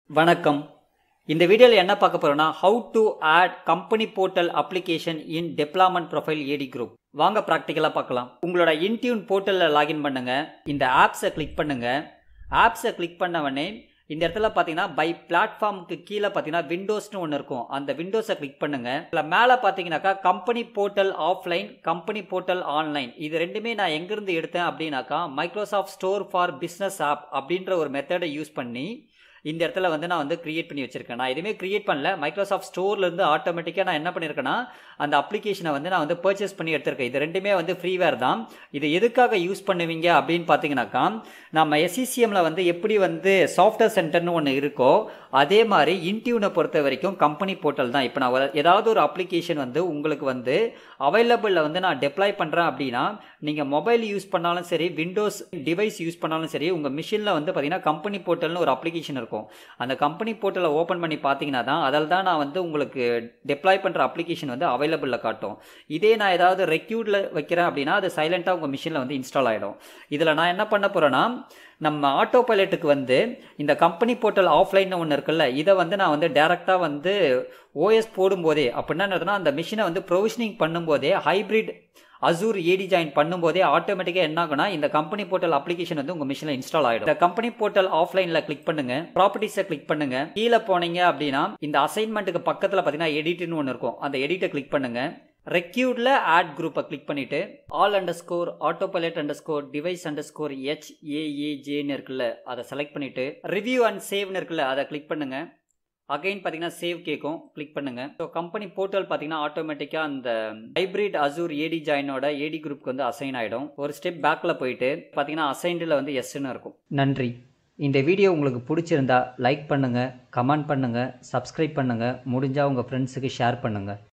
வணக்கம். இந்த வீடியோவில் என்ன பார்க்க போறோம்னா how to add company portal application in deployment profile AD group. வாங்க ப்ராக்டிக்கலாக பார்க்கலாம். உங்களோட Intune போர்ட்டலில் லாகின் பண்ணுங்க. இந்த ஆப்ஸை கிளிக் பண்ணுங்க. ஆப்ஸை கிளிக் பண்ணவொடனே இந்த இடத்துல பார்த்தீங்கன்னா பை பிளாட்ஃபார்முக்கு கீழே பார்த்தீங்கன்னா விண்டோஸ்னு ஒன்று இருக்கும். அந்த விண்டோஸை கிளிக் பண்ணுங்க. இதில் மேலே பார்த்தீங்கன்னாக்கா company portal offline, company portal online, இது ரெண்டுமே நான் எங்கேருந்து எடுத்தேன் அப்படின்னாக்கா Microsoft store for business app அப்படின்ற ஒரு மெத்தடை யூஸ் பண்ணி இந்த இடத்துல நான் கிரியேட் பண்ணி வச்சிருக்கேன். நான் எதுவுமே கிரியேட் பண்ணல. மைக்ரோசாஃப்ட் ஸ்டோர்லேருந்து ஆட்டோமேட்டிக்காக நான் என்ன பண்ணியிருக்கேன்னா அந்த அப்ளிகேஷனை நான் பர்ச்சேஸ் பண்ணி எடுத்திருக்கேன். இது ரெண்டுமே ஃப்ரீவேர் தான். இது எதுக்காக யூஸ் பண்ணுவீங்க அப்படின்னு பார்த்தீங்கன்னாக்கா நம்ம எஸ்சிசிஎம்மில் எப்படி சாஃப்ட்வேர் சென்டர்னு ஒன்று இருக்கோ அதே மாதிரி இன்டியூனை பொறுத்த வரைக்கும் கம்பெனி போர்ட்டல் தான். இப்போ நான் ஏதாவது ஒரு அப்ளிகேஷன் உங்களுக்கு அவைலபிளில் நான் டெப்ளாய் பண்ணுறேன் அப்படின்னா நீங்கள் மொபைல் யூஸ் பண்ணாலும் சரி, விண்டோஸ் டிவைஸ் யூஸ் பண்ணாலும் சரி, உங்கள் மிஷினில் பார்த்தீங்கன்னா கம்பெனி போர்ட்டல்னு ஒரு அப்ளிகேஷன் இருக்கும். அந்த கம்பெனி போர்ட்டலை ஓப்பன் பண்ணி பார்த்தீங்கன்னா தான் அதில் தான் நான் உங்களுக்கு டெப்ளாய் பண்ணுற அப்ளிகேஷன் அவைலபிளில் காட்டும். இதே நான் ஏதாவது ரெக்யூர்டில் வைக்கிறேன் அப்படின்னா அது சைலண்ட்டாக உங்கள் மிஷினில் இன்ஸ்டால் ஆகிடும். இதில் நான் என்ன பண்ண போகிறேன்னா நம்ம ஆட்டோ பைலட்டுக்கு இந்த கம்பெனி போர்ட்டல் ஆஃப்லைன் ஒன்று இருக்குல்ல, இதை நான் டேரெக்டாக ஓஎஸ் போடும்போதே அப்படின்னா என்ன, அந்த மிஷினை ப்ரொவிஷனிங் பண்ணும்போதே ஹைப்ரிட் அசூர் ஏடி ஜாயின் பண்ணும்போதே ஆட்டோமேட்டிக்காக என்ன ஆகுனா இந்த கம்பெனி போர்ட்டல் அப்ளிகேஷன் உங்கள் மிஷினில் இன்ஸ்டால் ஆகிடும். இந்த கம்பெனி போர்ட்டல் ஆஃப்லைனில் கிளிக் பண்ணுங்க. ப்ராப்பர்ட்டிஸை கிளிக் பண்ணுங்க. கீழே போனீங்க அப்படின்னா இந்த அசைன்மெண்ட்டுக்கு பக்கத்தில் பார்த்தீங்கன்னா எடிட்னு ஒன்று இருக்கும். அந்த எடிட்டை கிளிக் பண்ணுங்க. ரெக்யூர்டில் ஆட் குரூப்பை கிளிக் பண்ணிவிட்டு all underscore autopilot underscore device underscore HAAJன்னு இருக்குல்ல, அதை செலக்ட் பண்ணிவிட்டு ரிவ்யூ அண்ட் சேவ்னு இருக்குல்ல, அதை கிளிக் பண்ணுங்கள். அகைன் பார்த்தீங்கன்னா சேவ் கேட்கும், கிளிக் பண்ணுங்கள். ஸோ கம்பெனி போர்ட்டல் பார்த்தீங்கன்னா ஆட்டோமேட்டிக்காக அந்த ஹைப்ரிட் அசூர் ஏடி ஜாயினோட ஏடி குரூப்க்கு அசைன் ஆகிடும். ஒரு ஸ்டெப் பேக்கில் போயிட்டு பார்த்தீங்கன்னா அசைன்டில் எஸ்ன்னு இருக்கும். நன்றி. இந்த வீடியோ உங்களுக்கு பிடிச்சிருந்தா லைக் பண்ணுங்கள், கமெண்ட் பண்ணுங்கள், சப்ஸ்கிரைப் பண்ணுங்கள், முடிஞ்சால் உங்கள் ஃப்ரெண்ட்ஸுக்கு ஷேர் பண்ணுங்கள்.